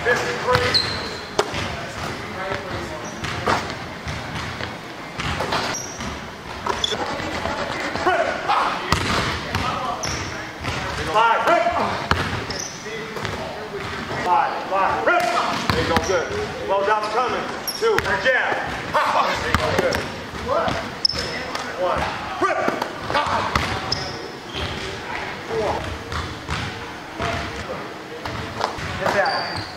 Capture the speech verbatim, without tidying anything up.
This is great. Five, rip. Five, five, rip. There you go, good. Well, down's coming. Two, and jab. There you go, good. One, rip. Four. Get that.